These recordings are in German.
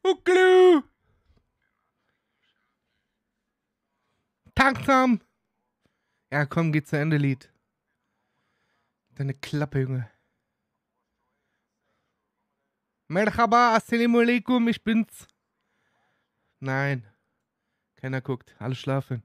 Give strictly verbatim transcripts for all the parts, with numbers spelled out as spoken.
Huckelu! Tagsam! Ja, komm, geh zu Ende, Lied. Deine Klappe, Junge. Merhaba, assalamu alaikum, ich bin's. Nein. Keiner guckt, alle schlafen.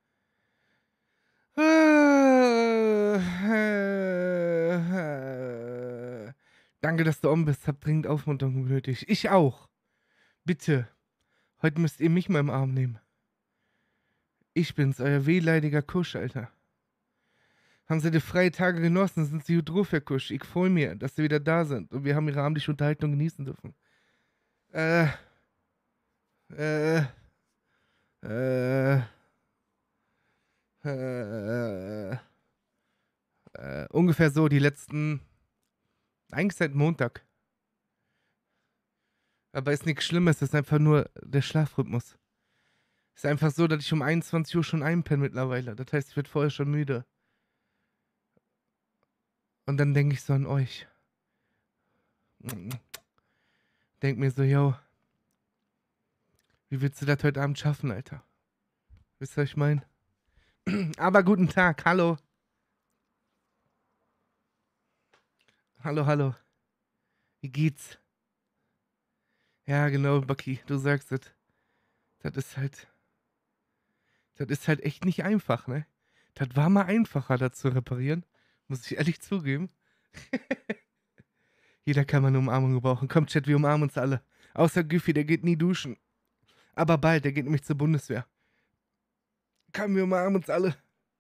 Danke, dass du um bist. Hab dringend Aufmunterung nötig. Ich auch. Bitte. Heute müsst ihr mich mal im Arm nehmen. Ich bin's, euer wehleidiger Kusch, Alter. Haben sie die freie Tage genossen, sind sie gut drauf, Herr Kusch. Ich freue mich, dass sie wieder da sind und wir haben ihre abendliche Unterhaltung genießen dürfen. Äh. Äh. Äh. Äh. Äh. Ungefähr so die letzten. Eigentlich seit Montag. Aber ist nichts Schlimmes, ist einfach nur der Schlafrhythmus. Ist einfach so, dass ich um einundzwanzig Uhr schon einpenne mittlerweile. Das heißt, ich werde vorher schon müde. Und dann denke ich so an euch. Denk mir so, yo, wie willst du das heute Abend schaffen, Alter? Wisst ihr, was ich meine? Aber guten Tag, hallo. Hallo, hallo. Wie geht's? Ja, genau, Bucky, du sagst es. Das ist halt. Das ist halt echt nicht einfach, ne? Das war mal einfacher, das zu reparieren. Muss ich ehrlich zugeben. Jeder kann mal eine Umarmung gebrauchen. Komm, Chat, wir umarmen uns alle. Außer Giffy, der geht nie duschen. Aber bald, der geht nämlich zur Bundeswehr. Komm, wir umarmen uns alle.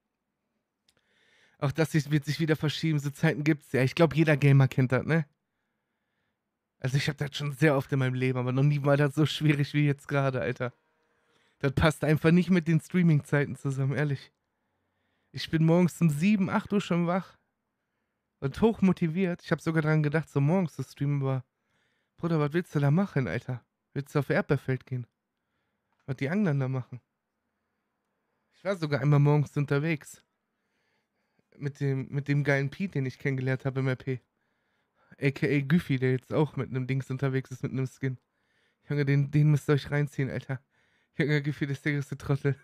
Auch das wird sich wieder verschieben. So Zeiten gibt's ja. Ich glaube, jeder Gamer kennt das, ne? Also ich habe das schon sehr oft in meinem Leben, aber noch nie war das so schwierig wie jetzt gerade, Alter. Das passt einfach nicht mit den Streaming-Zeiten zusammen, ehrlich. Ich bin morgens um sieben, acht Uhr schon wach. Und hoch motiviert. Ich habe sogar dran gedacht, so morgens zu streamen, aber Bruder, was willst du da machen, Alter? Willst du auf Erdbeerfeld gehen? Was die anderen da machen? Ich war sogar einmal morgens unterwegs. Mit dem, mit dem geilen Pete, den ich kennengelernt habe im R P. A K A Güffi, der jetzt auch mit einem Dings unterwegs ist, mit einem Skin. Junge, den, den müsst ihr euch reinziehen, Alter. Junge, Güffi, das ist der größte Trottel.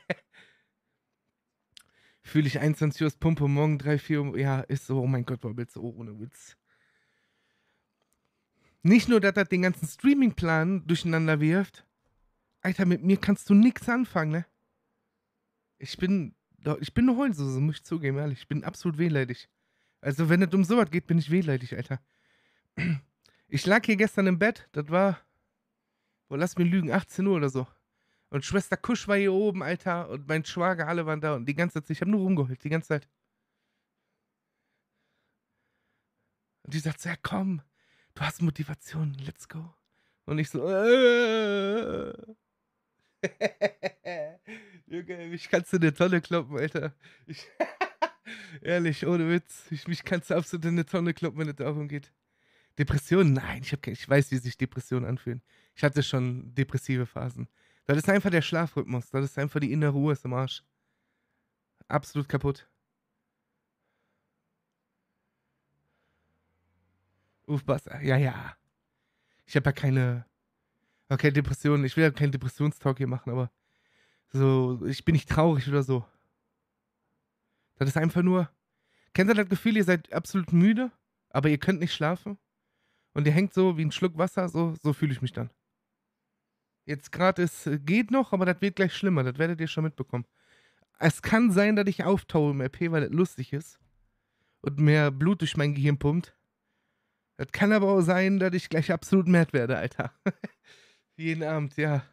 Fühle ich einundzwanzig Uhr ist Pumpe, morgen drei, vier Uhr. Ja, ist so, oh mein Gott, Bobbels, oh, ohne Witz. Nicht nur, dass das den ganzen Streaming-Plan durcheinander wirft. Alter, mit mir kannst du nix anfangen, ne? Ich bin, ich bin eine Heulsuse, muss ich zugeben, ehrlich. Ich bin absolut wehleidig. Also, wenn es um sowas geht, bin ich wehleidig, Alter. Ich lag hier gestern im Bett, das war, boah, lass mich lügen, achtzehn Uhr oder so. Und Schwester Kusch war hier oben, Alter, und mein Schwager, alle waren da und die ganze Zeit, ich habe nur rumgeheult, die ganze Zeit. Und die sagt so, ja komm, du hast Motivation, let's go. Und ich so, äh. Junge, mich kannst du in eine Tonne kloppen, Alter. Ich ehrlich, ohne Witz. Ich, mich kannst du absolut in eine Tonne kloppen, wenn es darum geht. Depressionen? Nein, ich, hab, ich weiß, wie sich Depressionen anfühlen. Ich hatte schon depressive Phasen. Das ist einfach der Schlafrhythmus. Das ist einfach die innere Ruhe ist im Arsch. Absolut kaputt. Uff, Basta. Ja, ja. Ich habe ja keine. Okay, Depressionen. Ich will ja keinen Depressionstalk hier machen, aber so, ich bin nicht traurig oder so. Das ist einfach nur. Kennt ihr das Gefühl, ihr seid absolut müde, aber ihr könnt nicht schlafen? Und ihr hängt so wie ein Schluck Wasser, so, so fühle ich mich dann. Jetzt gerade es geht noch, aber das wird gleich schlimmer, das werdet ihr schon mitbekommen. Es kann sein, dass ich auftaue im R P, weil das lustig ist und mehr Blut durch mein Gehirn pumpt. Das kann aber auch sein, dass ich gleich absolut mad werde, Alter. Jeden Abend, ja.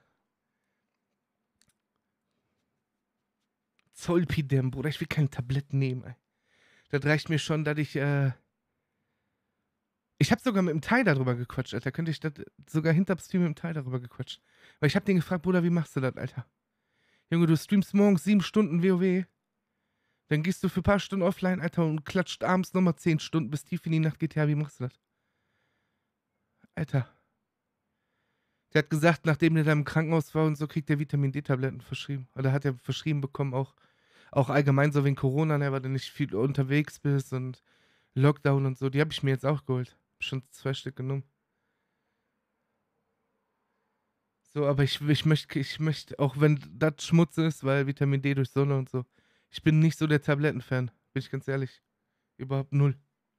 Zolpidem, Bruder, ich will keine Tabletten nehmen, ey. Das reicht mir schon, dass ich, äh... Ich hab sogar mit dem Teil darüber gequatscht, Alter. Könnte ich das sogar hinterm Stream mit dem Teil darüber gequatscht. Weil ich hab den gefragt, Bruder, wie machst du das, Alter? Junge, du streamst morgens sieben Stunden WoW. Dann gehst du für ein paar Stunden offline, Alter, und klatscht abends nochmal zehn Stunden bis tief in die Nacht G T A. Wie machst du das? Alter. Der hat gesagt, nachdem der da im Krankenhaus war und so, kriegt der Vitamin D-Tabletten verschrieben. Oder hat er verschrieben bekommen, auch, auch allgemein so wegen Corona, ne, weil du nicht viel unterwegs bist und Lockdown und so. Die habe ich mir jetzt auch geholt. Hab schon zwei Stück genommen. So, aber ich, ich möchte, ich möchte, auch wenn das Schmutz ist, weil Vitamin D durch Sonne und so. Ich bin nicht so der Tablettenfan, bin ich ganz ehrlich. Überhaupt null.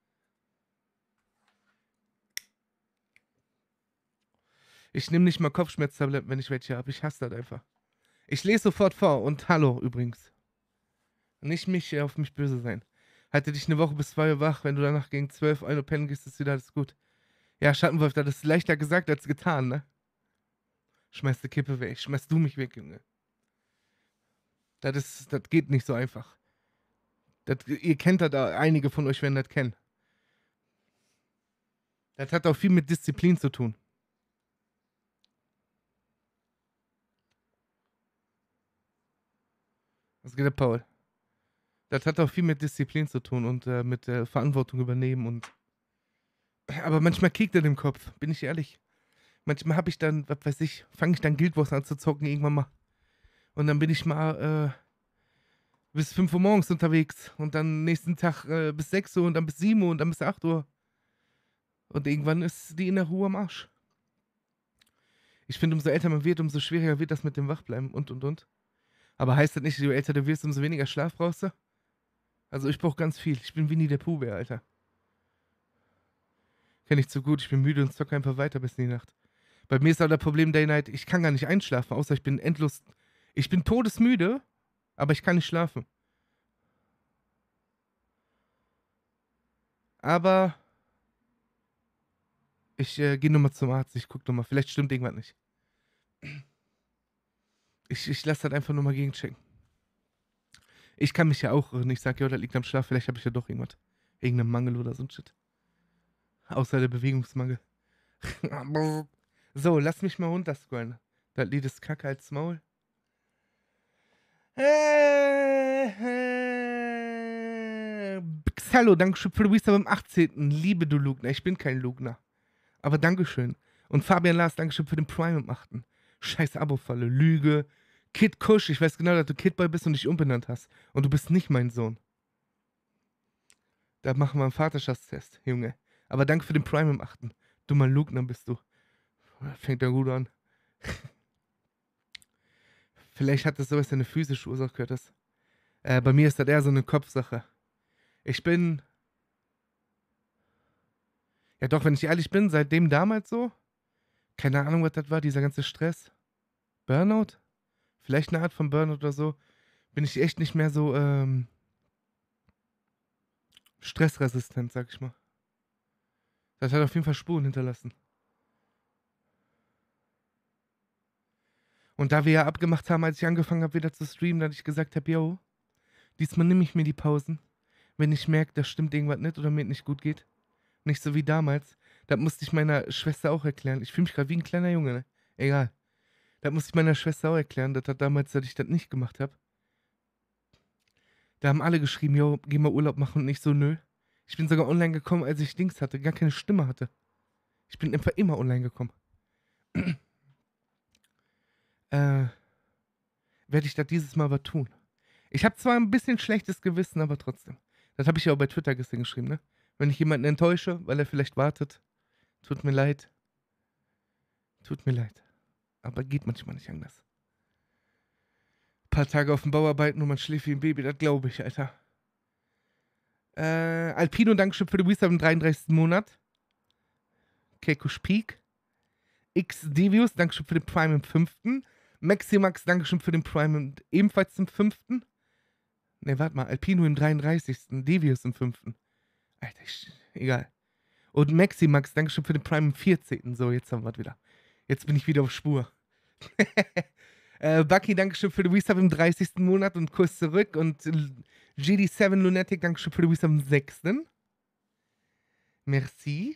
Ich nehme nicht mal Kopfschmerztabletten, wenn ich welche habe. Ich hasse das einfach. Ich lese sofort vor und hallo übrigens. Nicht mich äh, auf mich böse sein. Halte dich eine Woche bis zwei Uhr wach, wenn du danach gegen zwölf Uhr pennen gehst, ist wieder alles gut. Ja, Schattenwolf, das ist leichter gesagt als getan, ne? Schmeiß die Kippe weg, schmeiß du mich weg, Junge. Das ist, das geht nicht so einfach. Das, ihr kennt das, einige von euch werden das kennen. Das hat auch viel mit Disziplin zu tun. Was geht der Paul? Das hat auch viel mit Disziplin zu tun und äh, mit äh, Verantwortung übernehmen und. Aber manchmal kickt er im Kopf, bin ich ehrlich. Manchmal habe ich dann, was weiß ich, fange ich dann Guild Wars an zu zocken irgendwann mal. Und dann bin ich mal äh, bis fünf Uhr morgens unterwegs und dann nächsten Tag äh, bis sechs Uhr und dann bis sieben Uhr und dann bis acht Uhr. Und irgendwann ist die innere Ruhe am Arsch. Ich finde, umso älter man wird, umso schwieriger wird das mit dem Wachbleiben und und und. Aber heißt das nicht, je älter du wirst, umso weniger Schlaf brauchst du? Also ich brauche ganz viel. Ich bin Winnie der Pooh, Alter. Kenn ich zu gut. Ich bin müde und zocke einfach weiter bis in die Nacht. Bei mir ist aber das Problem Day Night, ich kann gar nicht einschlafen, außer ich bin endlos. Ich bin todesmüde, aber ich kann nicht schlafen. Aber ich äh, gehe nochmal zum Arzt, ich guck nochmal. Vielleicht stimmt irgendwas nicht. Ich, ich lasse das einfach nur mal gegenchecken. Ich kann mich ja auch irren. Ich sage, ja, das liegt am Schlaf. Vielleicht habe ich ja doch irgendwas. Irgendeinen Mangel oder so ein Shit. Außer der Bewegungsmangel. So, lass mich mal runterscrollen. Das Lied ist Kacke als Maul. Hallo, Dankeschön für Luisa beim achtzehnten Liebe du Lugner. Ich bin kein Lugner. Aber Dankeschön. Und Fabian Lars, Dankeschön für den Prime am achten Scheiß Abo-Falle. Lüge. Kid Kush, ich weiß genau, dass du Kidboy bist und dich umbenannt hast. Und du bist nicht mein Sohn. Da machen wir einen Vaterschaftstest, Junge. Aber danke für den Prime am achten Dummer Lugner bist du. Fängt ja gut an. Vielleicht hat das sowas eine physische Ursache, gehört das. Äh, bei mir ist das eher so eine Kopfsache. Ich bin. Ja, doch, wenn ich ehrlich bin, seitdem damals so. Keine Ahnung, was das war, dieser ganze Stress. Burnout? Vielleicht eine Art von Burnout oder so. Bin ich echt nicht mehr so, ähm. stressresistent, sag ich mal. Das hat auf jeden Fall Spuren hinterlassen. Und da wir ja abgemacht haben, als ich angefangen habe, wieder zu streamen, dass ich gesagt habe, yo, diesmal nehme ich mir die Pausen, wenn ich merke, da stimmt irgendwas nicht oder mir nicht gut geht. Nicht so wie damals. Das musste ich meiner Schwester auch erklären. Ich fühle mich gerade wie ein kleiner Junge, ne? Egal. Das musste ich meiner Schwester auch erklären, dass das damals, dass ich das nicht gemacht habe. Da haben alle geschrieben, yo, geh mal Urlaub machen und nicht so, nö. Ich bin sogar online gekommen, als ich Dings hatte, gar keine Stimme hatte. Ich bin einfach immer online gekommen. äh, werde ich das dieses Mal aber tun. Ich habe zwar ein bisschen schlechtes Gewissen, aber trotzdem. Das habe ich ja auch bei Twitter gestern geschrieben, ne? Wenn ich jemanden enttäusche, weil er vielleicht wartet, tut mir leid. Tut mir leid. Aber geht manchmal nicht anders. Ein paar Tage auf dem Bau arbeiten und man schläft wie ein Baby, das glaube ich, Alter. Äh, Alpino, Dankeschön für die Wisdom im dreiunddreißigsten Monat. Kekush Peak. X Devius, Dankeschön für den Prime im fünften Maximax, Dankeschön für den Prime im, ebenfalls im fünften Ne, warte mal. Alpino im dreiunddreißigsten Devius im fünften Alter, ich, egal. Und Maximax, Dankeschön für den Prime im vierzehnten So, jetzt haben wir es wieder. Jetzt bin ich wieder auf Spur. äh, Bucky, Dankeschön für den Resub im dreißigsten Monat und Kurs zurück. Und G D sieben Lunatic, Dankeschön für den Resub im sechsten Merci.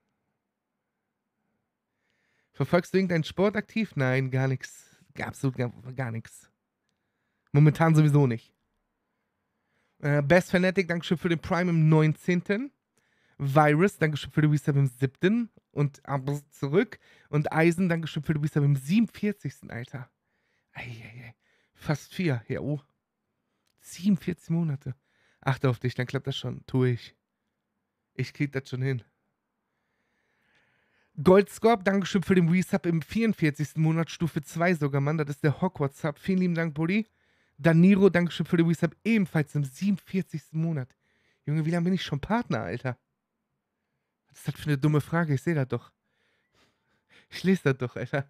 Verfolgst du irgendeinen Sport aktiv? Nein, gar nichts. Absolut gar, gar nichts. Momentan sowieso nicht. Äh, Best Fanatic, Dankeschön für den Prime im neunzehnten Virus, Dankeschön für den Resub im siebten Und Abo zurück. Und Eisen, Dankeschön für den Resub im siebenundvierzigsten Alter. Eieiei. Fast vier. Ja, oh. siebenundvierzig Monate. Achte auf dich, dann klappt das schon. Tue ich. Ich krieg das schon hin. Goldscorp, Dankeschön für den Resub im vierundvierzigsten Monat, Stufe zwei sogar, Mann. Das ist der Hogwarts-Sub. Vielen lieben Dank, Buddy. Daniro, Dankeschön für den Resub ebenfalls im siebenundvierzigsten Monat. Junge, wie lange bin ich schon Partner, Alter? Was ist das für eine dumme Frage? Ich sehe das doch. Ich lese das doch, Alter.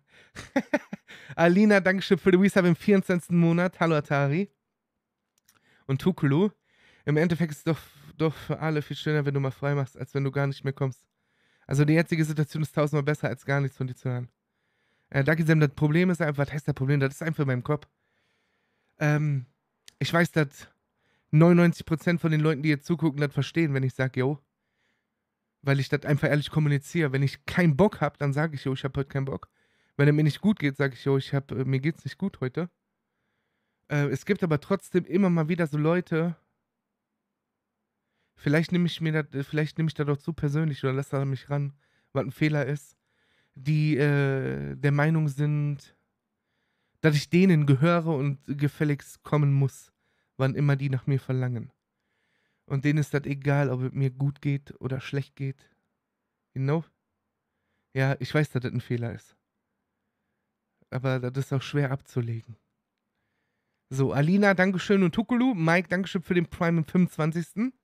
Alina, Dankeschön für den Resub im vierundzwanzigsten Monat. Hallo, Atari. Und Tukulu. Im Endeffekt ist es doch, doch für alle viel schöner, wenn du mal frei machst, als wenn du gar nicht mehr kommst. Also die jetzige Situation ist tausendmal besser, als gar nichts von dir zu hören. Äh, Ducky Sam, das Problem ist einfach, was heißt das Problem? Das ist einfach in meinem Kopf. Ähm, ich weiß, dass neunundneunzig Prozent von den Leuten, die jetzt zugucken, das verstehen, wenn ich sage, yo. Weil ich das einfach ehrlich kommuniziere. Wenn ich keinen Bock habe, dann sage ich, yo, ich habe heute keinen Bock. Wenn es mir nicht gut geht, sage ich, yo, ich hab, äh, mir geht's nicht gut heute. Äh, es gibt aber trotzdem immer mal wieder so Leute, vielleicht nehme ich mir das, vielleicht nehme ich das doch zu persönlich oder lasse da mich ran, was ein Fehler ist, die äh, der Meinung sind, dass ich denen gehöre und gefälligst kommen muss, wann immer die nach mir verlangen. Und denen ist das egal, ob es mir gut geht oder schlecht geht. You know? Ja, ich weiß, dass das ein Fehler ist. Aber das ist auch schwer abzulegen. So, Alina, Dankeschön und Tukulu. Mike, Dankeschön für den Prime im fünfundzwanzigsten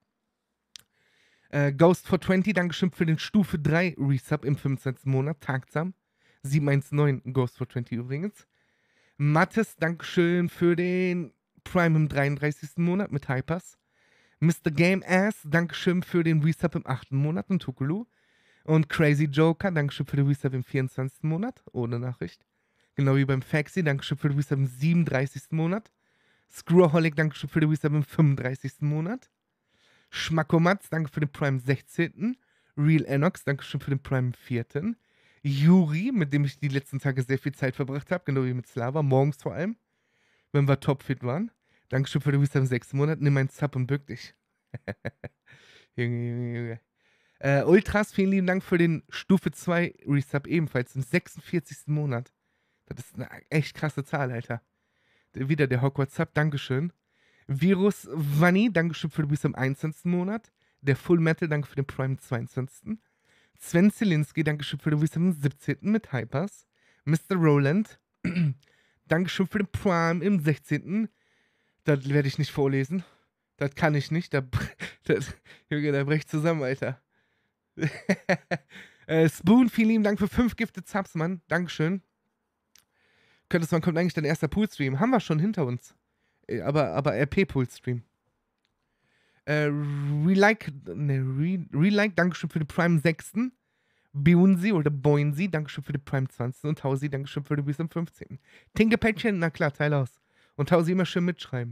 Äh, Ghost for zwanzig, Dankeschön für den Stufe drei Resub im fünfundzwanzigsten Monat. Tagsam. sieben eins neun Ghost for zwanzig übrigens. Mattes, Dankeschön für den Prime im dreiunddreißigsten Monat mit Hypers. Mister Game Ass, Dankeschön für den Resub im achten Monat und Tukulu. Und Crazy Joker, Dankeschön für den Resub im vierundzwanzigsten Monat, ohne Nachricht. Genau wie beim Faxi, Dankeschön für den Resub im siebenunddreißigsten Monat. Screwaholic, Dankeschön für den Resub im fünfunddreißigsten Monat. Schmackomatz, danke für den Prime sechzehnten Real Enox, Dankeschön für den Prime vierten Juri, mit dem ich die letzten Tage sehr viel Zeit verbracht habe, genau wie mit Slava, morgens vor allem, wenn wir topfit waren. Dankeschön für den Resub im sechsten Monat. Nimm meinen Sub und bück dich. Junge, Junge, Junge. Äh, Ultras, vielen lieben Dank für den Stufe zwei Resub ebenfalls im sechsundvierzigsten Monat. Das ist eine echt krasse Zahl, Alter. Wieder der Hogwarts Sub, Dankeschön. Virus Vanni, Dankeschön für den Resub im einundzwanzigsten Monat. Der Full Metal, danke für den Prime im zweiundzwanzigsten Sven Zielinski, Dankeschön für den Resub im siebzehnten mit Hypers. Mister Roland, Dankeschön für den Prime im sechzehnten Das werde ich nicht vorlesen. Das kann ich nicht. Da, das, Junge, da bricht zusammen, Alter. äh, Spoon, vielen lieben Dank für fünf Gifted Subs, Mann. Dankeschön. Könntest man, kommt eigentlich dein erster Poolstream. Haben wir schon hinter uns. Äh, aber, aber R P-Poolstream. Äh, Relike, ne, Re, Relike, Dankeschön für den Prime sechsten Beunsi oder Boinsi, Dankeschön für den Prime zwanzigsten Und Tausi, Dankeschön für den Wisdom fünfzehnten Tinkepäckchen, na klar, Teil aus. Und Tausi immer schön mitschreiben.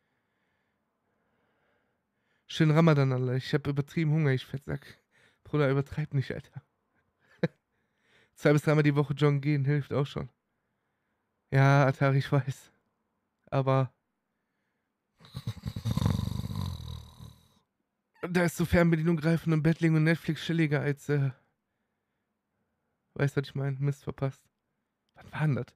Schönen Ramadan, Alter. Ich hab übertrieben Hunger, ich Fettsack. Bruder, übertreib nicht, Alter. Zwei bis dreimal die Woche joggen gehen, hilft auch schon. Ja, Atari, ich weiß. Aber da ist so Fernbedienung greifen und Bett liegen und Netflix chilliger als, äh... Weißt du, was ich meine? Mist verpasst. Was war denn das?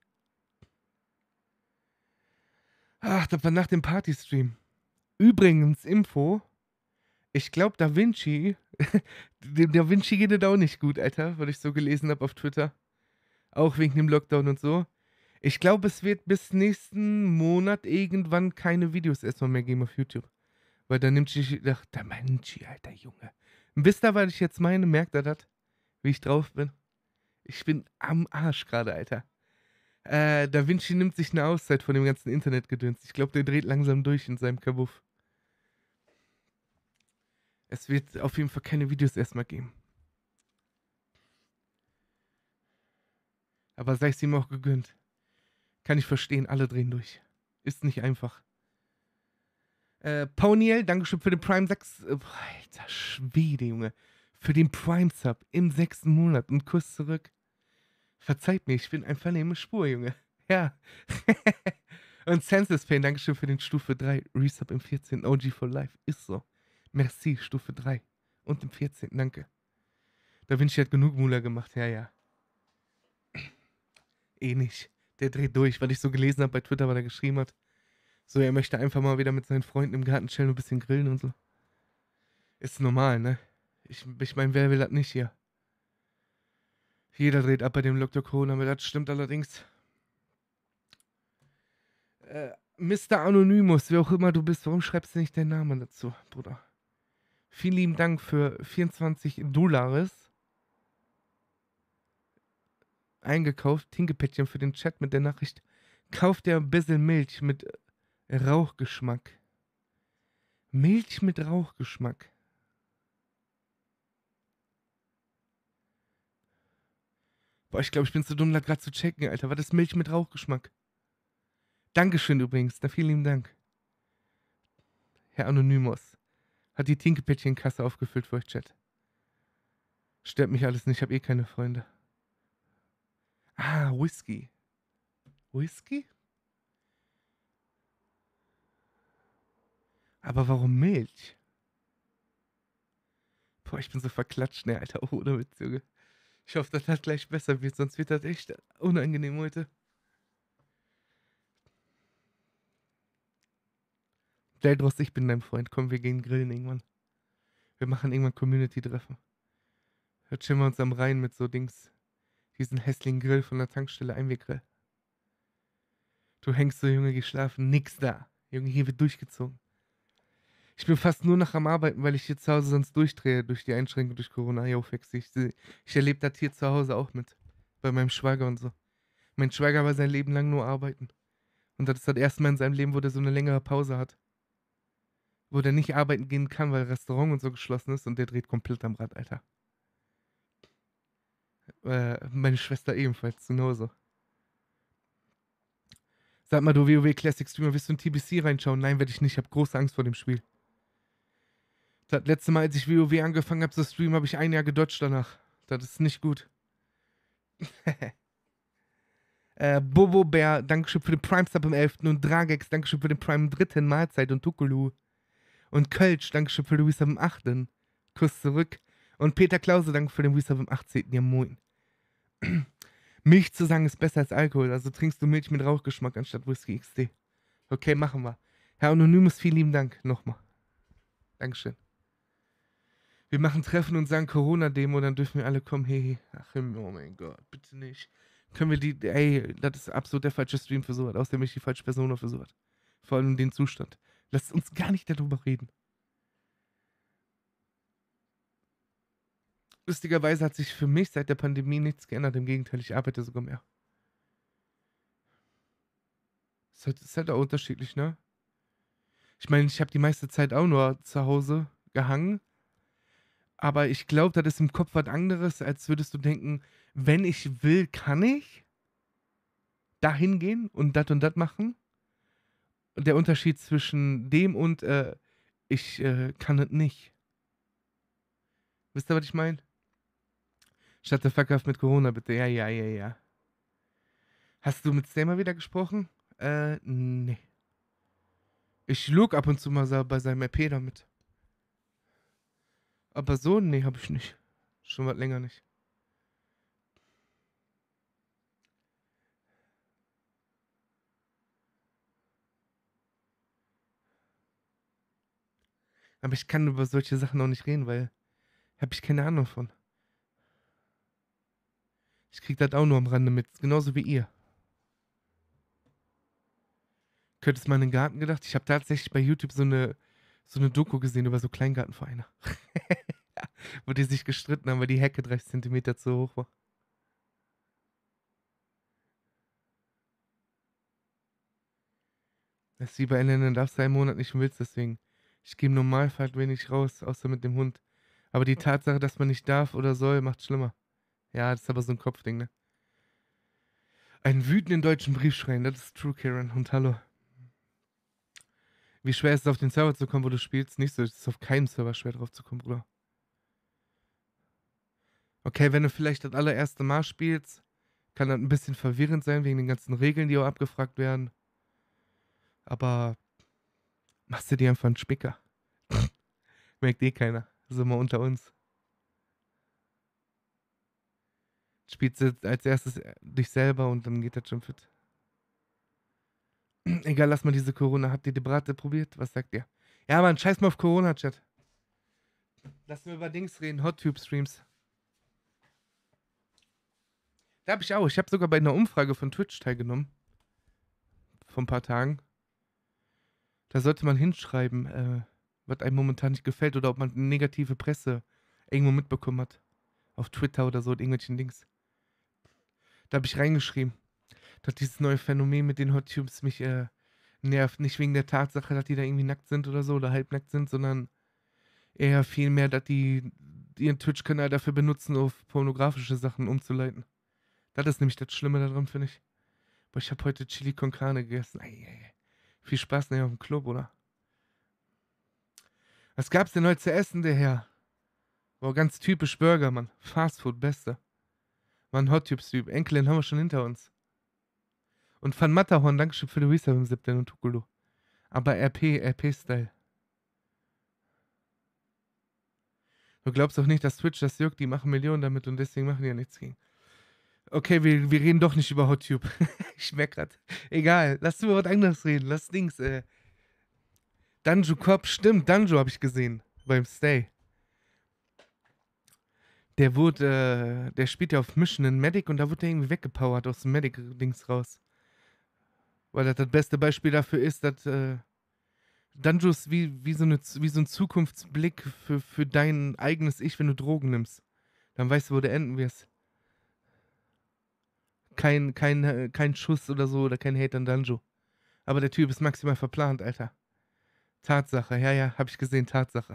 Ach, das war nach dem Partystream. Übrigens, Info. Ich glaube, Da Vinci, dem Da Vinci geht es auch nicht gut, Alter, was ich so gelesen habe auf Twitter. Auch wegen dem Lockdown und so. Ich glaube, es wird bis nächsten Monat irgendwann keine Videos erstmal mehr geben auf YouTube. Weil da nimmt sich, ach, Da Vinci, Alter, Junge. Wisst ihr, was ich jetzt meine? Merkt ihr das? Wie ich drauf bin? Ich bin am Arsch gerade, Alter. Äh, Da Vinci nimmt sich eine Auszeit von dem ganzen Internetgedöns. Ich glaube, der dreht langsam durch in seinem Kabuff. Es wird auf jeden Fall keine Videos erstmal geben. Aber sei es ihm auch gegönnt. Kann ich verstehen, alle drehen durch. Ist nicht einfach. Äh, Poniel, Dankeschön für den Prime sechs. Äh, alter Schwede, Junge. Für den Prime-Sub im sechsten Monat. Und Kuss zurück. Verzeiht mir, ich bin einfach neben Spur, Junge. Ja. Und Senses Pain, Dankeschön für den Stufe drei Resub im vierzehnten O G for Life. Ist so. Merci, Stufe drei. Und im vierzehnten Danke. Da Vinci hat genug Mula gemacht, ja, ja. Eh nicht. Der dreht durch, weil ich so gelesen habe bei Twitter, weil er geschrieben hat. So, er möchte einfach mal wieder mit seinen Freunden im Garten chillen und ein bisschen grillen und so. Ist normal, ne? Ich, ich meine, wer will das nicht hier? Jeder dreht ab bei dem Doktor Corona mit, das stimmt allerdings. Äh, Mister Anonymous, wer auch immer du bist, warum schreibst du nicht deinen Namen dazu, Bruder? Vielen lieben Dank für vierundzwanzig Dollars. Eingekauft. Tinkepäckchen für den Chat mit der Nachricht. Kauft der ein bisschen Milch mit Rauchgeschmack. Milch mit Rauchgeschmack. Boah, ich glaube, ich bin zu dumm, da gerade zu checken, Alter. Was ist Milch mit Rauchgeschmack? Dankeschön übrigens. Da vielen lieben Dank. Herr Anonymous. Hat die Tinkepäckchen-Kasse aufgefüllt für euch, Chat. Stört mich alles nicht, ich habe eh keine Freunde. Ah, Whisky. Whisky? Aber warum Milch? Boah, ich bin so verklatscht, ne, Alter. Oh, ohne Witz, Junge. Ich hoffe, dass das gleich besser wird, sonst wird das echt unangenehm heute. Deldros, ich bin dein Freund. Komm, wir gehen grillen irgendwann. Wir machen irgendwann Community-Treffen. Da chillen wir uns am Rhein mit so Dings. Diesen hässlichen Grill von der Tankstelle, Einweggrill. Du hängst so, Junge, geh schlafen. Nix da. Junge, hier wird durchgezogen. Ich bin fast nur noch am Arbeiten, weil ich hier zu Hause sonst durchdrehe durch die Einschränkung durch Corona. Jo, Fexi. Ich, ich erlebe das hier zu Hause auch mit. Bei meinem Schwager und so. Mein Schwager war sein Leben lang nur arbeiten. Und das ist das erste Mal in seinem Leben, wo der so eine längere Pause hat. Wo der nicht arbeiten gehen kann, weil Restaurant und so geschlossen ist und der dreht komplett am Rad, Alter. Äh, meine Schwester ebenfalls, genauso. Sag mal, du WoW Classic Streamer, willst du in T B C reinschauen? Nein, werde ich nicht. Ich habe große Angst vor dem Spiel. Das letzte Mal, als ich WoW angefangen habe zu streamen, habe ich ein Jahr gedodged danach. Das ist nicht gut. äh, Bobo Bär, Dankeschön für den Prime-Sub im elften Und Dragex, Dankeschön für den Prime im dritten Mahlzeit. Und Tukulu. Und Kölsch, Dankeschön für den Resub im achten Kuss zurück. Und Peter Klause, danke für den Resub im achtzehnten Ja, moin. Milch zu sagen ist besser als Alkohol. Also trinkst du Milch mit Rauchgeschmack anstatt Whisky X D. Okay, machen wir. Herr Anonymous, vielen lieben Dank. Nochmal. Dankeschön. Wir machen Treffen und sagen Corona-Demo, dann dürfen wir alle kommen. Hey, ach, oh mein Gott, bitte nicht. Können wir die, ey, das ist absolut der falsche Stream für sowas. Außerdem bin ich die falsche Person für sowas. Vor allem den Zustand. Lasst uns gar nicht darüber reden. Lustigerweise hat sich für mich seit der Pandemie nichts geändert. Im Gegenteil, ich arbeite sogar mehr. Ist halt, ist halt auch unterschiedlich, ne? Ich meine, ich habe die meiste Zeit auch nur zu Hause gehangen. Aber ich glaube, das ist im Kopf was anderes, als würdest du denken, wenn ich will, kann ich dahin gehen und das und das machen. Und der Unterschied zwischen dem und äh, ich äh, kann es nicht. Wisst ihr, was ich meine? Statt der Verkauf mit Corona, bitte. Ja, ja, ja, ja. Hast du mit Stamer wieder gesprochen? Äh, nee. Ich lug ab und zu mal bei seinem R P damit. Aber so, nee, hab ich nicht. Schon was länger nicht. Aber ich kann über solche Sachen auch nicht reden, weil habe ich keine Ahnung von. Ich krieg das auch nur am Rande mit, genauso wie ihr. Könntest mal in den Garten gedacht? Ich habe tatsächlich bei YouTube so eine, so eine Doku gesehen über so Kleingartenvereine. Wo die sich gestritten haben, weil die Hecke dreißig Zentimeter zu hoch war. Das ist wie bei N N, dann darfst du einen Monat nicht willst, deswegen. Ich gehe im Normalfall wenig raus, außer mit dem Hund. Aber die Tatsache, dass man nicht darf oder soll, macht schlimmer. Ja, das ist aber so ein Kopfding, ne? Einen wütenden deutschen Brief schreiben, das ist true, Karen. Und hallo. Wie schwer ist es, auf den Server zu kommen, wo du spielst? Nicht so, es ist auf keinem Server schwer drauf zu kommen, Bruder. Okay, wenn du vielleicht das allererste Mal spielst, kann das ein bisschen verwirrend sein, wegen den ganzen Regeln, die auch abgefragt werden. Aber machst du dir einfach einen Spicker. Merkt eh keiner. So mal unter uns. Spielst du als erstes dich selber und dann geht das schon fit. Egal, lass mal diese Corona. Habt ihr die Brate probiert? Was sagt ihr? Ja, Mann, scheiß mal auf Corona-Chat. Lass mir über Dings reden. Hot-Tube-Streams. Da habe ich auch. Ich habe sogar bei einer Umfrage von Twitch teilgenommen. Vor ein paar Tagen. Da sollte man hinschreiben, äh, was einem momentan nicht gefällt oder ob man negative Presse irgendwo mitbekommen hat. Auf Twitter oder so, und irgendwelchen Links. Da habe ich reingeschrieben, dass dieses neue Phänomen mit den Hot Tubes mich äh, nervt. Nicht wegen der Tatsache, dass die da irgendwie nackt sind oder so oder halbnackt sind, sondern eher vielmehr, dass die ihren Twitch-Kanal dafür benutzen, auf pornografische Sachen umzuleiten. Das ist nämlich das Schlimme daran, finde ich. Boah, ich habe heute Chili con Carne gegessen. Ei, ei, ei. Viel Spaß nachher auf dem Club, oder? Was gab's denn heute zu essen, der Herr? Boah, ganz typisch Burger, Mann. Fastfood, beste. Mann, Hot Tubes-Typ. Enkelin haben wir schon hinter uns. Und Van Matterhorn, Dankeschön für die Resub im siebten und Tukulu. Aber R P, R P-Style. Du glaubst doch nicht, dass Twitch das juckt, die machen Millionen damit und deswegen machen die ja nichts gegen. Okay, wir, wir reden doch nicht über HotTube. Ich merk grad. Egal, lass über was anderes reden. Lass Dings, äh. Danjo Cop, stimmt, Danjo habe ich gesehen. Beim Stay. Der wurde, äh, der spielt ja auf Mission in Medic und da wurde der irgendwie weggepowert aus dem Medic-Dings raus. Weil das das beste Beispiel dafür ist, dass, äh, Danjo ist wie, wie, so eine, wie so ein Zukunftsblick für, für dein eigenes Ich, wenn du Drogen nimmst. Dann weißt du, wo du enden wirst. Kein, kein, äh, kein Schuss oder so oder kein Hate an Danjo. Aber der Typ ist maximal verplant, Alter. Tatsache, ja, ja, hab ich gesehen, Tatsache.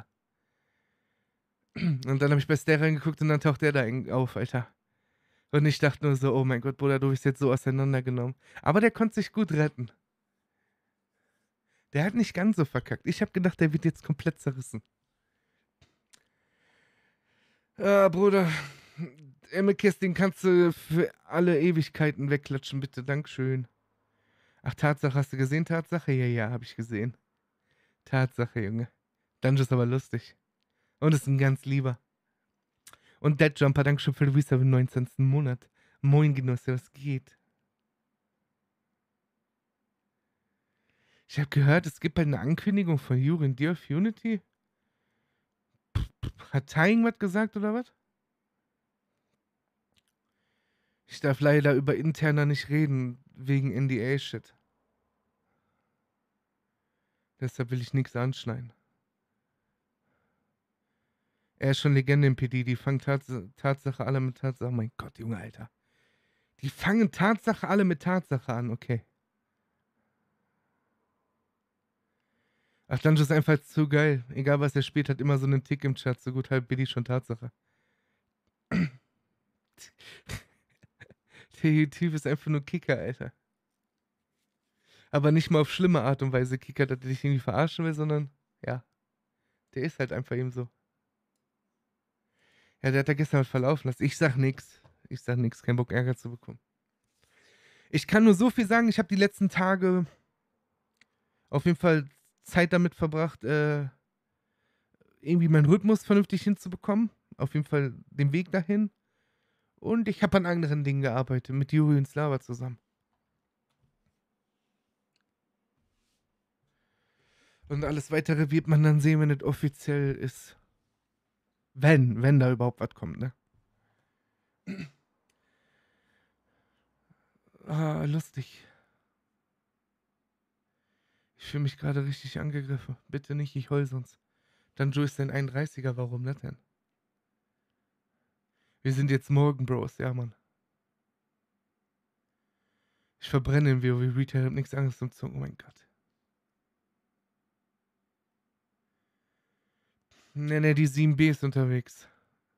Und dann habe ich bei Stay reingeguckt und dann taucht der da auf, Alter. Und ich dachte nur so, oh mein Gott, Bruder, du bist jetzt so auseinandergenommen. Aber der konnte sich gut retten. Der hat nicht ganz so verkackt. Ich habe gedacht, der wird jetzt komplett zerrissen. Ah, Bruder. Emmekes, den kannst du für alle Ewigkeiten wegklatschen, bitte. Dankeschön. Ach, Tatsache, hast du gesehen, Tatsache? Ja, ja, habe ich gesehen. Tatsache, Junge. Dungeon ist aber lustig. Und ist ein ganz lieber. Und Dead Jumper, Dankeschön für den Resub im neunzehnten Monat. Moin, Genosse, was geht? Ich habe gehört, es gibt bald eine Ankündigung von Jurin Dir auf Unity. Hat Tying was gesagt oder was? Ich darf leider über interner nicht reden, wegen N D A-Shit. Deshalb will ich nichts anschneiden. Er ist schon Legende im P D, die fangen Tats Tatsache alle mit Tatsache. Oh mein Gott, Junge, Alter. Die fangen Tatsache alle mit Tatsache an, okay. Ach, Dungeon ist einfach zu geil. Egal was er spielt, hat immer so einen Tick im Chat. So gut halb bin ich schon Tatsache. Der Typ ist einfach nur Kicker, Alter. Aber nicht mal auf schlimme Art und Weise Kicker, dass er dich irgendwie verarschen will, sondern, ja. Der ist halt einfach eben so. Ja, der hat da gestern was verlaufen lassen. Ich sag nix. Ich sag nix. Kein Bock, Ärger zu bekommen. Ich kann nur so viel sagen, ich habe die letzten Tage auf jeden Fall Zeit damit verbracht, äh, irgendwie meinen Rhythmus vernünftig hinzubekommen. Auf jeden Fall den Weg dahin. Und ich habe an anderen Dingen gearbeitet, mit Juri und Slava zusammen. Und alles Weitere wird man dann sehen, wenn es offiziell ist. Wenn, wenn da überhaupt was kommt, ne? Ah, lustig. Ich fühle mich gerade richtig angegriffen. Bitte nicht, ich heul sonst. Dann Joe ist ein einunddreißiger, warum nicht denn? Wir sind jetzt morgen, Bros, ja, Mann. Ich verbrenne im WoW Retail, hab nichts anderes zum Zocken, oh mein Gott. Ne, ne, die sieben B ist unterwegs.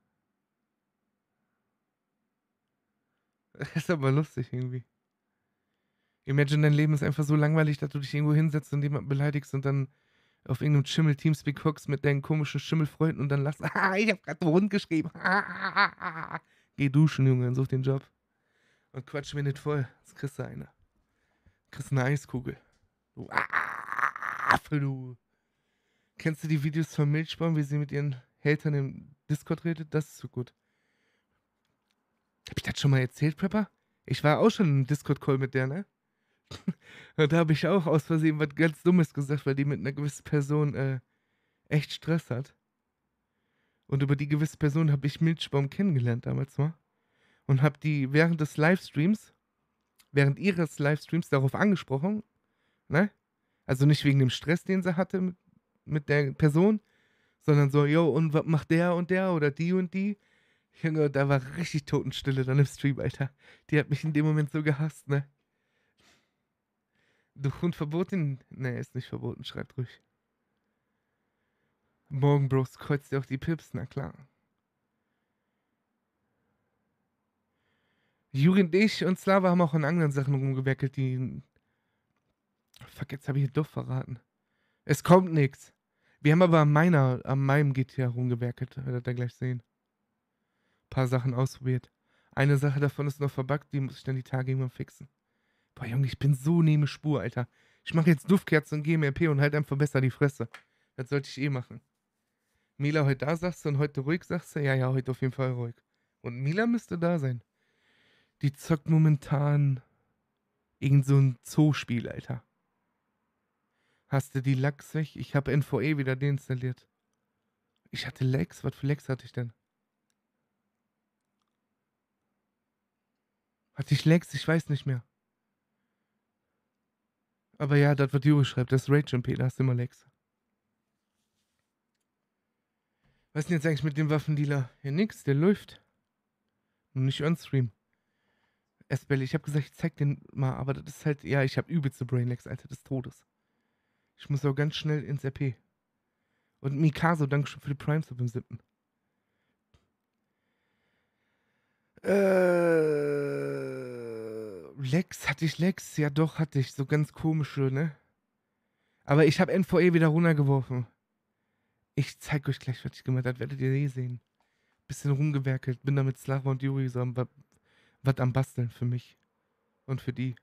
Das ist aber lustig irgendwie. Imagine, dein Leben ist einfach so langweilig, dass du dich irgendwo hinsetzt und jemanden beleidigst und dann auf irgendeinem Schimmel-Teamspeak hockst mit deinen komischen Schimmelfreunden und dann lachst, ah, ich hab grad einen Hund geschrieben. Geh duschen, Junge, und such den Job. Und quatsch mir nicht voll. Das kriegst du eine. Kriegst eine Eiskugel. Du Affe, du. Kennst du die Videos von Milchbaum, wie sie mit ihren Hatern im Discord redet? Das ist so gut. Hab ich das schon mal erzählt, Prepper? Ich war auch schon im Discord-Call mit der, ne? Und da habe ich auch aus Versehen was ganz Dummes gesagt, weil die mit einer gewissen Person äh, echt Stress hat. Und über die gewisse Person habe ich Milchbaum kennengelernt damals mal. und habe die während des Livestreams, während ihres Livestreams darauf angesprochen, ne? Also nicht wegen dem Stress, den sie hatte mit, mit der Person, sondern so, yo, und was macht der und der oder die und die? Junge, da war richtig Totenstille dann im Stream, Alter. Die hat mich in dem Moment so gehasst, ne? Du Hund verboten? Ne, ist nicht verboten, schreibt ruhig. Morgen, Bros, kreuzt dir auch die Pips, na klar. Juri und ich und Slava haben auch an anderen Sachen rumgewerkelt, die... Fuck, jetzt habe ich hier doof verraten. Es kommt nichts. Wir haben aber an meiner, an meinem G T A rumgewerkelt, werdet ihr gleich sehen. Ein paar Sachen ausprobiert. Eine Sache davon ist noch verbuggt, die muss ich dann die Tage irgendwann fixen. Boah, Junge, ich bin so neben Spur, Alter. Ich mache jetzt Duftkerzen und G M R P und halt einfach besser die Fresse. Das sollte ich eh machen. Mila heute da, sagst du, und heute ruhig, sagst du? Ja, ja, heute auf jeden Fall ruhig. Und Mila müsste da sein. Die zockt momentan irgend so ein Zoospiel, Alter. Hast du die Lachs weg? Ich habe N V E wieder deinstalliert. Ich hatte Lex? Was für Lex hatte ich denn? Hatte ich Lex? Ich weiß nicht mehr. Aber ja, das, was Juri schreibt, das ist Rage M P, da hast du immer Lex. Was ist denn jetzt eigentlich mit dem Waffendealer? Ja, nix, der läuft. Nur nicht on-stream. S-Belly, ich hab gesagt, ich zeig den mal, aber das ist halt, ja, ich hab übelste Brainlegs, Alter, des Todes. Ich muss auch ganz schnell ins R P. Und Mikaso, Dankeschön für die Prime-Sub im siebten. Äh, Lex, hatte ich Lex? Ja doch, hatte ich. So ganz komische, ne? Aber ich habe N V E wieder runtergeworfen. Ich zeig euch gleich, was ich gemacht habe. Werdet ihr eh sehen. Bisschen rumgewerkelt. Bin da mit Slava und Juri so am, was am Basteln für mich. Und für die.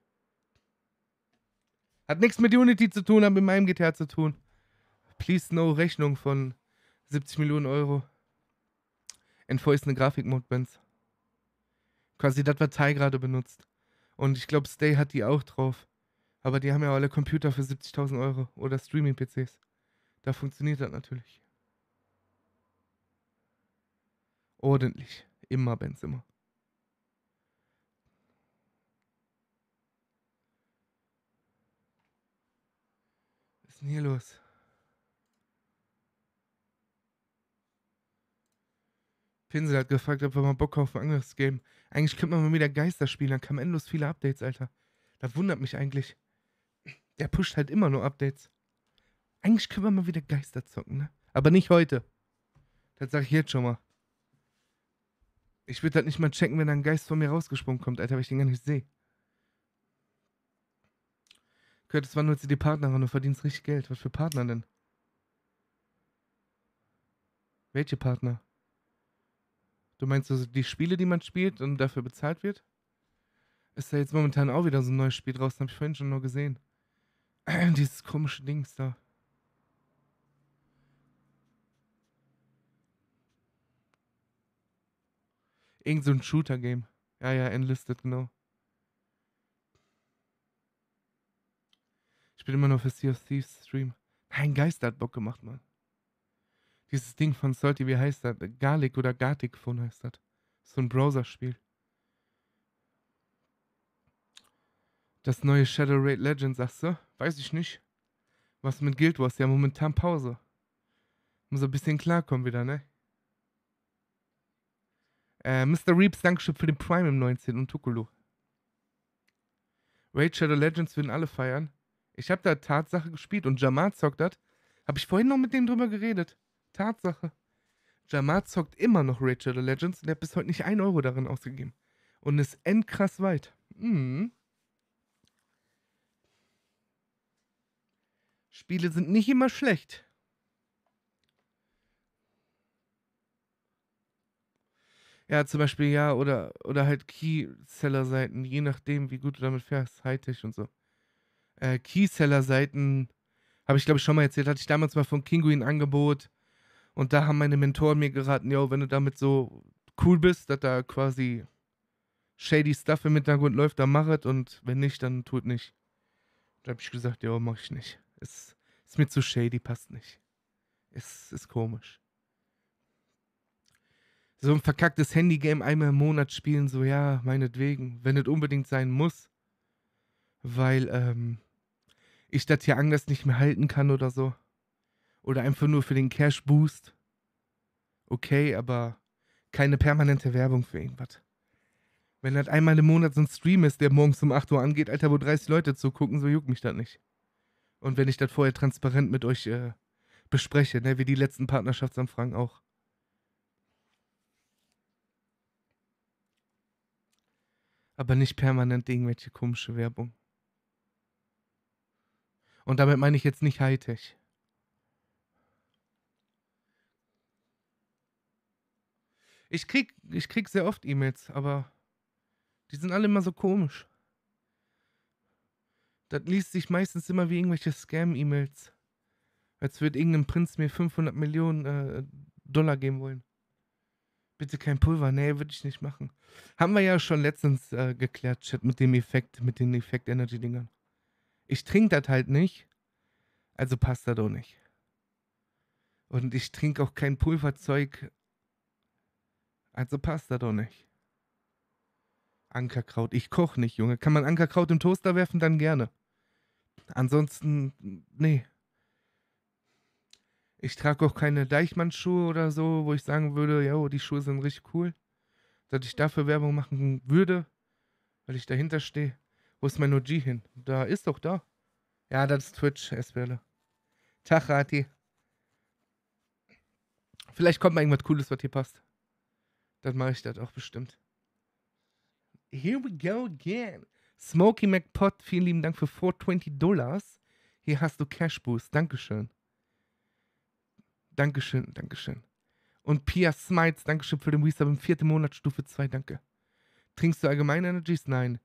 Hat nichts mit Unity zu tun, hat mit meinem G T A zu tun. Please no Rechnung von siebzig Millionen Euro. N V E ist eine Grafik-Mode, Benz. Quasi das, was Tai gerade benutzt. Und ich glaube, Stay hat die auch drauf. Aber die haben ja alle Computer für siebzigtausend Euro. Oder Streaming-P Cs. Da funktioniert das natürlich. Ordentlich. Immer, Benz, immer. Was ist denn hier los? Pinsel hat gefragt, ob wir mal Bock auf ein anderes Game. Eigentlich könnte man mal wieder Geister spielen, dann kamen endlos viele Updates, Alter. Das wundert mich eigentlich. Der pusht halt immer nur Updates. Eigentlich können wir mal wieder Geister zocken, ne? Aber nicht heute. Das sag ich jetzt schon mal. Ich würde halt nicht mal checken, wenn da ein Geist von mir rausgesprungen kommt, Alter, weil ich den gar nicht sehe. Curtis, wann nutzt du die Partnerin und verdienst richtig Geld? Was für Partner denn? Welche Partner? Du meinst also die Spiele, die man spielt und dafür bezahlt wird? Ist da jetzt momentan auch wieder so ein neues Spiel draußen, hab ich vorhin schon nur gesehen. Dieses komische Dings da. Irgend so ein Shooter-Game. Ja, ja, Enlisted, genau. Ich bin immer noch für Sea of Thieves Stream. Nein, Geister hat Bock gemacht, Mann. Dieses Ding von Salty, wie heißt das? Garlic oder Gartic Phone heißt das. So ein Browser-Spiel. Das neue Shadow Raid Legend, sagst du? Weiß ich nicht. Was mit Guild Wars? Ja, momentan Pause. Muss ein bisschen klarkommen wieder, ne? Äh, Mister Reeps, Dankeschön für den Prime im neunzehnten und Tukulu. Raid Shadow Legends würden alle feiern. Ich habe da Tatsache gespielt und Jamar zockt das. Habe ich vorhin noch mit dem drüber geredet. Tatsache. Jamar zockt immer noch Raid Shadow Legends und er hat bis heute nicht ein Euro darin ausgegeben. Und ist endkrass weit. Mhm. Spiele sind nicht immer schlecht. Ja, zum Beispiel, ja, oder, oder halt Key-Seller-Seiten, je nachdem, wie gut du damit fährst, Hightech und so. Äh, Key-Seller-Seiten, habe ich glaube ich schon mal erzählt, hatte ich damals mal von Kinguin ein Angebot und da haben meine Mentoren mir geraten, yo, wenn du damit so cool bist, dass da quasi shady Stuff im Hintergrund läuft, dann mach es und wenn nicht, dann tut nicht. Da habe ich gesagt, ja, mach ich nicht. Ist, ist mir zu shady, passt nicht. Ist, ist komisch. So ein verkacktes Handygame einmal im Monat spielen, so ja, meinetwegen, wenn es unbedingt sein muss, weil ähm, ich das hier anders nicht mehr halten kann oder so. Oder einfach nur für den Cash Boost. Okay, aber keine permanente Werbung für irgendwas. Wenn das einmal im Monat so ein Stream ist, der morgens um acht Uhr angeht, Alter, wo dreißig Leute zugucken, so juckt mich das nicht. Und wenn ich das vorher transparent mit euch äh, bespreche, ne, wie die letzten Partnerschaftsanfragen auch. Aber nicht permanent irgendwelche komische Werbung. Und damit meine ich jetzt nicht Hightech. Ich krieg, ich krieg sehr oft E-Mails, aber die sind alle immer so komisch. Das liest sich meistens immer wie irgendwelche Scam-E-Mails. Als würde irgendein Prinz mir fünfhundert Millionen äh, Dollar geben wollen. Bitte kein Pulver. Nee, würde ich nicht machen. Haben wir ja schon letztens äh, geklärt, Chat, mit dem Effekt, mit den Effekt-Energy-Dingern. Ich trinke das halt nicht, also passt das auch nicht. Und ich trinke auch kein Pulverzeug, also passt das auch nicht. Ankerkraut. Ich koche nicht, Junge. Kann man Ankerkraut im Toaster werfen, dann gerne. Ansonsten, nee. Ich trage auch keine Deichmann-Schuhe oder so, wo ich sagen würde, ja, die Schuhe sind richtig cool. Dass ich dafür Werbung machen würde, weil ich dahinter stehe. Wo ist mein O G hin? Da ist doch da. Ja, das ist Twitch, Eswelle. Tag, Rati. Vielleicht kommt mal irgendwas Cooles, was hier passt. Dann mache ich das auch bestimmt. Here we go again. Smokey McPot, vielen lieben Dank für vierhundertzwanzig Dollars. Hier hast du Cash Boost. Dankeschön. Dankeschön, Dankeschön. Und Pia Smites, Dankeschön für den Resub im vierten Monat, Stufe zwei, danke. Trinkst du allgemein Energies? Nein.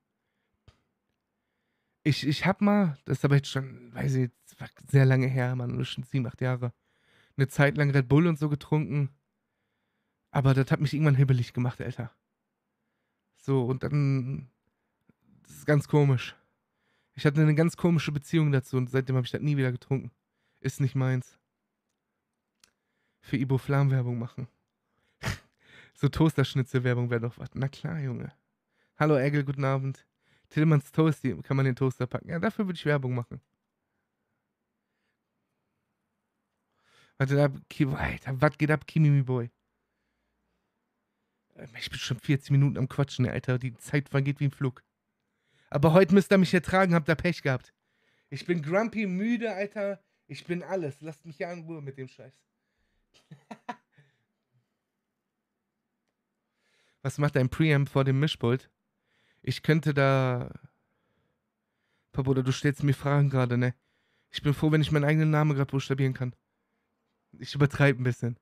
Ich, ich hab mal, das ist aber jetzt schon, weiß ich, sehr lange her, Mann, schon sieben, acht Jahre, eine Zeit lang Red Bull und so getrunken. Aber das hat mich irgendwann hibbelig gemacht, Alter. So, und dann, das ist ganz komisch. Ich hatte eine ganz komische Beziehung dazu und seitdem habe ich das nie wieder getrunken. Ist nicht meins. Für Iboflam Werbung machen. So Toasterschnitzel-Werbung wäre doch was. Na klar, Junge. Hallo Egel, guten Abend. Tillmanns Toasty, kann man den Toaster packen? Ja, dafür würde ich Werbung machen. Warte, da, Alter, was geht ab, Kimimi Boy? Ich bin schon vierzig Minuten am Quatschen, Alter. Die Zeit vergeht wie ein Flug. Aber heute müsst ihr mich ertragen, habt ihr Pech gehabt. Ich bin grumpy, müde, Alter. Ich bin alles. Lasst mich ja in Ruhe mit dem Scheiß. Was macht ein Preamp vor dem Mischpult? Ich könnte da... Papoda, du stellst mir Fragen gerade, ne? Ich bin froh, wenn ich meinen eigenen Namen gerade buchstabieren kann. Ich übertreibe ein bisschen.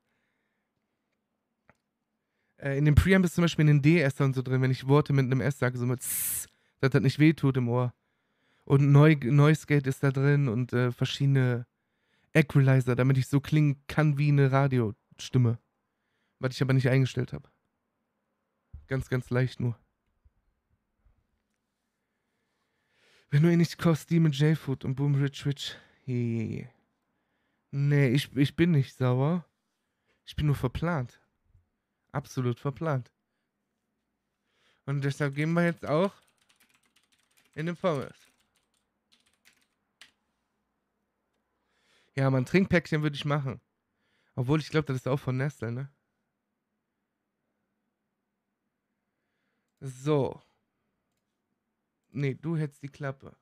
Äh, in dem Preamp ist zum Beispiel ein D-Esser und so drin, wenn ich Worte mit einem S sage, so mit S, dass das nicht wehtut im Ohr. Und Neu Noise Gate ist da drin und äh, verschiedene Equalizer, damit ich so klingen kann wie eine Radiostimme. Was ich aber nicht eingestellt habe. Ganz, ganz leicht nur. Wenn du ihn nicht kochst, Demon J-Food und Boom Rich Rich. Hey. Nee, ich, ich bin nicht sauer. Ich bin nur verplant. Absolut verplant. Und deshalb gehen wir jetzt auch in den Pommes. Ja, man, Trinkpäckchen würde ich machen. Obwohl, ich glaube, das ist auch von Nestle, ne? So. Nee, du hältst die Klappe.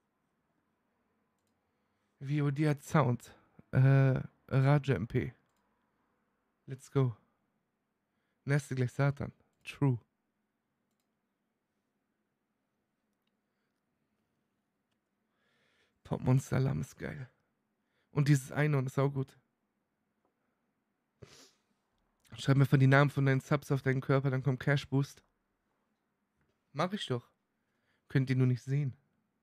V O D hat Sound. Äh, Raja M P. Let's go. Nestle gleich Satan. True. Popmonster Alarm ist geil. Und dieses Einhorn ist auch gut. Schreib mir von die Namen von deinen Subs auf deinen Körper, dann kommt Cash Boost. Mach ich doch. Könnt ihr nur nicht sehen.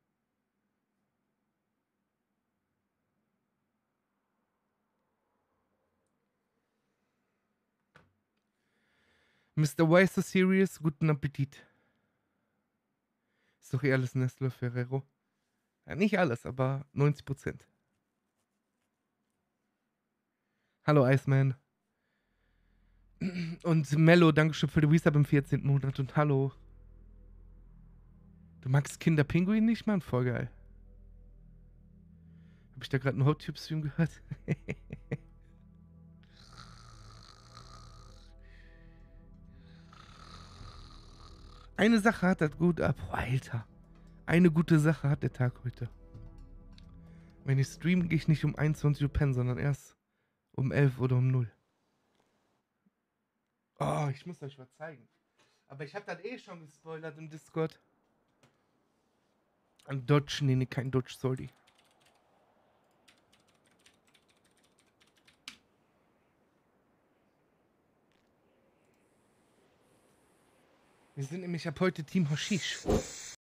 Mister Why so serious? Guten Appetit. Ist doch eh alles Nestle Ferrero. Ja, nicht alles, aber neunzig Prozent. Hallo Iceman. Und Mello, Dankeschön für den Resub im vierzehnten Monat und hallo. Du magst Kinderpinguin nicht, Mann? Voll geil. Hab ich da gerade einen Hot-Tube-Stream gehört? Eine Sache hat das gut ab. Boah, Alter. Eine gute Sache hat der Tag heute. Wenn ich streame, gehe ich nicht um einundzwanzig Uhr pennen, sondern erst um elf oder um null. Oh, ich muss euch was zeigen. Aber ich habe das eh schon gespoilert im Discord. Ein Dodge, nee, nee, kein Dodge, sorry. Wir sind nämlich ab heute Team Hashish.